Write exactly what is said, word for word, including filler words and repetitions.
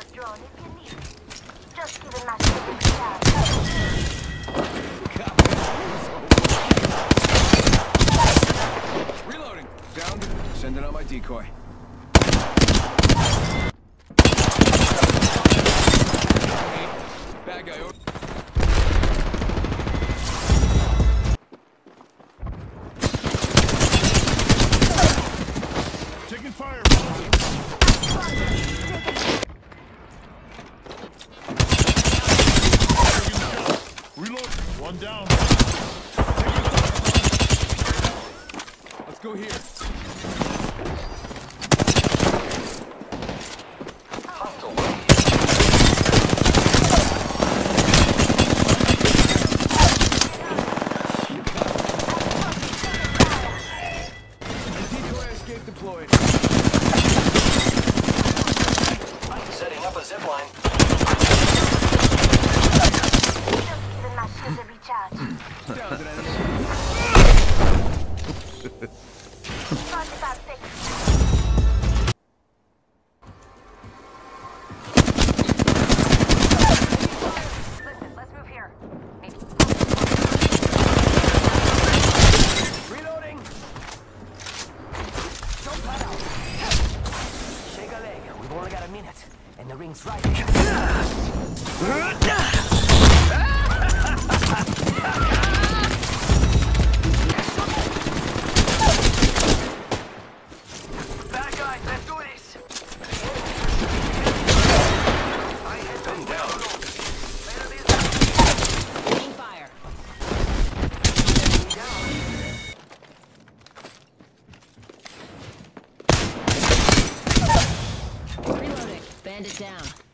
drone if you need it. Just give it my stupid shot. Reloading. Down. Sending out my decoy. Bad guy. Over. Taking fire. Reload. One down. Let's go here. Hostile. Decoy escape deployed. Setting up a zip line. Even my shields are recharged. Down to enemy. forty-five seconds. Listen, let's move here. Maybe. Reloading. Don't cut out. Shake a leg. We've only got a minute, and the ring's right here. Bad guys, let's do this. I hit them down. Taking fire. Reloading. Bandit down.